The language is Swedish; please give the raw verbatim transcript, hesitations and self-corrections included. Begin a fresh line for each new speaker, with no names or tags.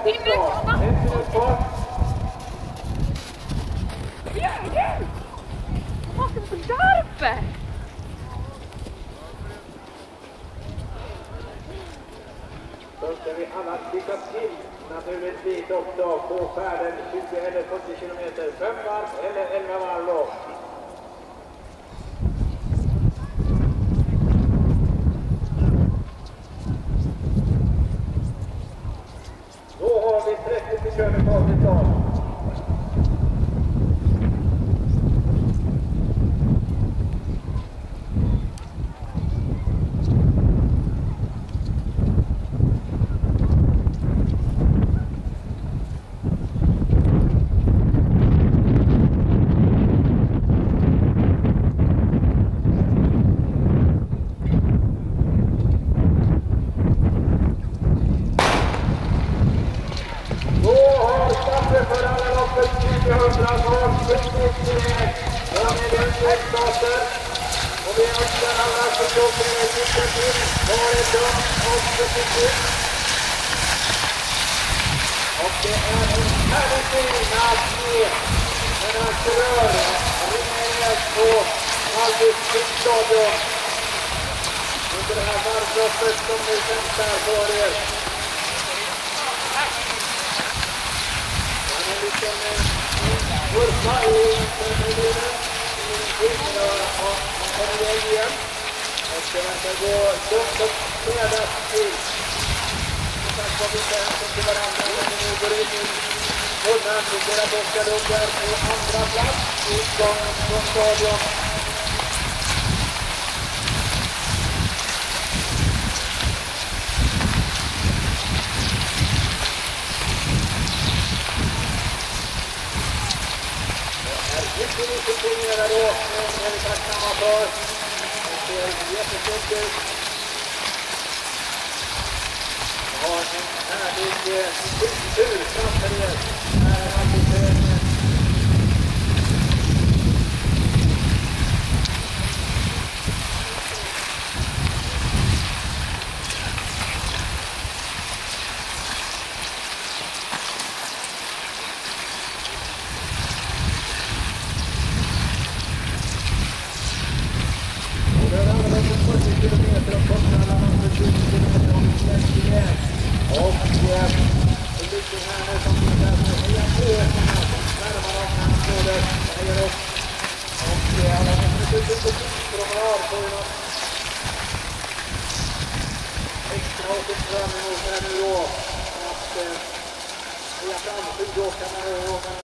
En minut kvar.
Jäger! Vad ska vi så där uppe?
Då ska vi alla lycka till naturligtvis också på färden tjugo eller fyrtio kilometer, fem varv eller elva varv då. Då har vi trettio sekunder kvar till start. Och vi önskar alla som jobbar med lycka till. Var det dum och positivt. Och det är en härlig syn att se en arrangör ringa på Malmös skidstadion under det här varvloppet som vi väntar för er. Det är en liten kurva i intermedieren. Och kommer igen igen. Och det verkar gå långt och fredat till. Och sen får vi inte hänsyn till varandra. Men nu går in i munnen. Vi ser att Oskar Lund är på andra plats. Utgången från stadion. Mycket disciplinerade åkning är vi tacksamma för. Det ser jättefint ut. Vi har en härlig skidtur framför er. Här är halvtidsövningen. kilometer och kostnaderna för tjugo kilometer om släppningen. Och eh, det ligger här nu som finns här med nya på närmare av handmålet. Hänger upp. Och eh, alla som är ute på promenad får ju något extra och ett fram emot här nu då. Att eh, vi har fram skidåkarna och